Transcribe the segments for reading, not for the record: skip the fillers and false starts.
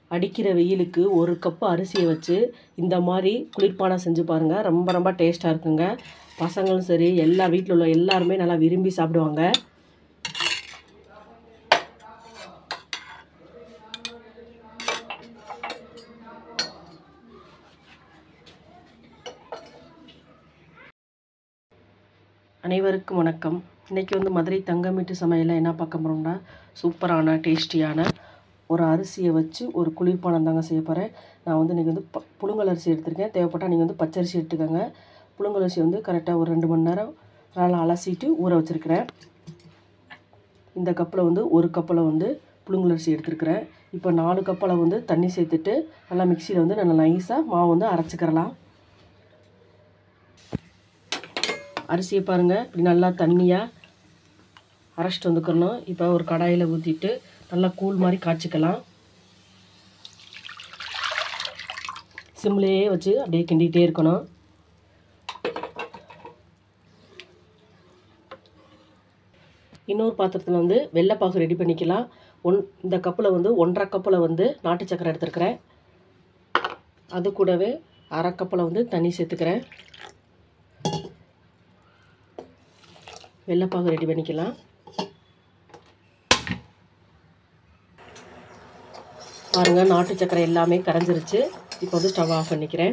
அடிக்கிற வெயிலுக்கு ஒரு கப்பு அரிசியை வச்சு இந்த மாதிரி குளிர்பானம் செஞ்சு பாருங்கள். ரொம்ப ரொம்ப டேஸ்ட்டாக இருக்குங்க. பசங்களும் சரி, எல்லா வீட்டில் உள்ள எல்லாருமே நல்லா விரும்பி சாப்பிடுவாங்க. அனைவருக்கும் வணக்கம். இன்றைக்கி மதுரை தங்கமீட்டு சமையலில் என்ன பார்க்க போகிறோம்னா, சூப்பரான டேஸ்டியான ஒரு அரிசியை வச்சு ஒரு குளிர்பானம் தாங்க செய்ய போகிறேன். நான் இன்றைக்கி புழுங்கல் அரிசி எடுத்திருக்கேன். தேவைப்பட்டால் நீங்கள் பச்சரிசி எடுத்துக்கோங்க. புழுங்கல் அரிசி கரெக்டாக ஒரு 2 மணி நேரம் நல்லா அலசிட்டு ஊற வச்சுருக்கிறேன். இந்த கப்பில் ஒரு கப்பில் புழுங்கல் அரிசி எடுத்துருக்கிறேன். இப்போ 4 கப்பில் தண்ணி சேர்த்துட்டு நல்லா மிக்சியில் நல்லா நைஸாக மாவு அரைச்சிக்கிறலாம். அரிசியை பாருங்கள், இப்படி நல்லா தண்ணியாக அரைச்சிட்டு வந்துக்கணும். இப்போ ஒரு கடாயில் ஊற்றிட்டு நல்லா கூழ் மாதிரி காய்ச்சிக்கலாம். சிம்லேயே வச்சு அப்படியே கிண்டிகிட்டே இருக்கணும். இன்னொரு பாத்திரத்தில் வெள்ளைப்பாகு ரெடி பண்ணிக்கலாம். இந்த கப்பில் 1.5 கப்பில் நாட்டு சக்கரை எடுத்துருக்கிறேன். அது கூடவே 1/2 கப்பில் தண்ணி சேர்த்துக்கிறேன். வெள்ளைப்பாகு ரெடி பண்ணிக்கலாம். பாருங்கள், நாட்டு சக்கரை எல்லாமே கரைஞ்சிருச்சு. இப்போ ஸ்டவ் ஆஃப் பண்ணிக்கிறேன்.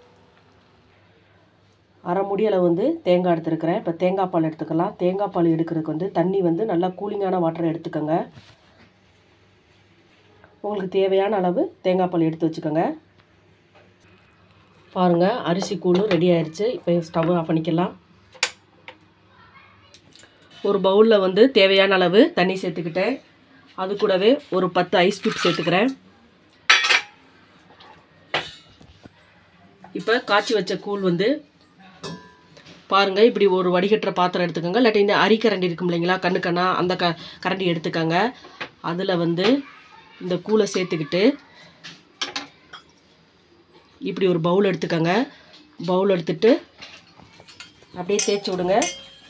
அரை முடி அளவு தேங்காய் எடுத்துருக்கிறேன். இப்போ தேங்காய் பால் எடுத்துக்கலாம். தேங்காய் பால் எடுக்கிறதுக்கு தண்ணி நல்லா கூலிங்கான வாட்டரை எடுத்துக்கோங்க. உங்களுக்கு தேவையான அளவு தேங்காய் பால் எடுத்து வச்சுக்கோங்க. பாருங்கள், அரிசி கூழும் ரெடி ஆயிடுச்சு. இப்போ ஸ்டவ் ஆஃப் பண்ணிக்கலாம். ஒரு பவுலில் தேவையான அளவு தண்ணி சேர்த்துக்கிட்டேன். அது கூடவே ஒரு 10 ஐஸ் கியூப் சேர்த்துக்கிறேன். இப்போ காய்ச்சி வச்ச கூழ் பாருங்கள், இப்படி ஒரு வடிகட்டுற பாத்திரம் எடுத்துக்கோங்க. இல்லாட்டி இந்த அரிக்கரண்டி இருக்கும் இல்லைங்களா, கண்ணா அந்த கரண்டி எடுத்துக்கோங்க. அதில் இந்த கூழை சேர்த்துக்கிட்டு இப்படி ஒரு பவுல் எடுத்துக்கோங்க. பவுல் எடுத்துட்டு அப்படியே தேய்ச்சி விடுங்க.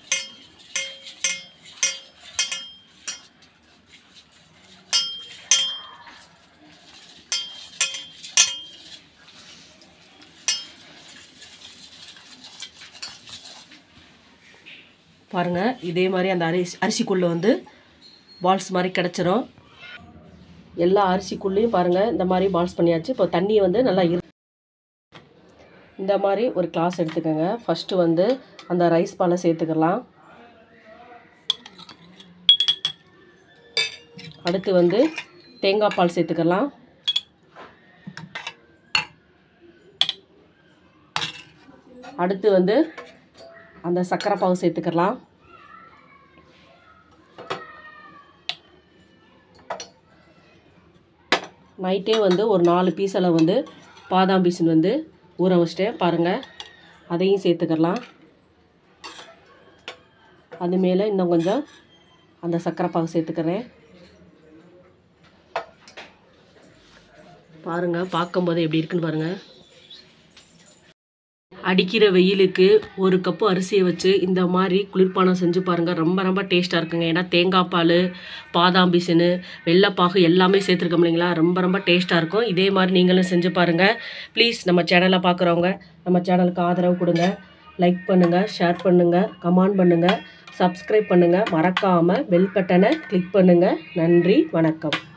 பாருங்கள், இதே மாதிரி அந்த அரிசிக்குள்ளே பால்ஸ் மாதிரி கிடச்சிரும். எல்லா அரிசிக்குள்ளேயும் பாருங்கள் இந்த மாதிரி பால்ஸ் பண்ணியாச்சு. இப்போ தண்ணியை நல்லா இந்த மாதிரி ஒரு கிளாஸ் எடுத்துக்கோங்க. ஃபஸ்ட்டு அந்த ரைஸ் பாலை சேர்த்துக்கலாம். அடுத்து தேங்காய் பால் சேர்த்துக்கலாம். அடுத்து அந்த சர்க்கரை பாகு சேர்த்துக்கலாம். நைட்டே ஒரு 4 பீஸில் பாதாம் பீஸுன்னு ஊற வச்சிட்டேன். பாருங்கள், அதையும் சேர்த்துக்கலாம். அது மேலே இன்னும் கொஞ்சம் அந்த சர்க்கரை பாகு சேர்த்துக்கிறேன். பாருங்கள், பார்க்கும்போது எப்படி இருக்குன்னு பாருங்கள். அடிக்கிற வெயிலுக்கு ஒரு கப்பு அரிசியை வச்சு இந்த மாதிரி குளிர்பானம் செஞ்சு பாருங்கள். ரொம்ப ரொம்ப டேஸ்ட்டாக இருக்குங்க. ஏன்னா தேங்காய் பால், பாதாம் பீசனு, வெள்ளைப்பாகு எல்லாமே சேர்த்துருக்கோம் இல்லைங்களா, ரொம்ப ரொம்ப டேஸ்ட்டாக இருக்கும். இதே மாதிரி நீங்களும் செஞ்சு பாருங்கள். ப்ளீஸ் நம்ம சேனலை பார்க்குறவங்க நம்ம சேனலுக்கு ஆதரவு கொடுங்க. லைக் பண்ணுங்கள், ஷேர் பண்ணுங்கள், கமெண்ட் பண்ணுங்கள், சப்ஸ்கிரைப் பண்ணுங்கள். மறக்காமல் பெல் பட்டனை கிளிக் பண்ணுங்கள். நன்றி, வணக்கம்.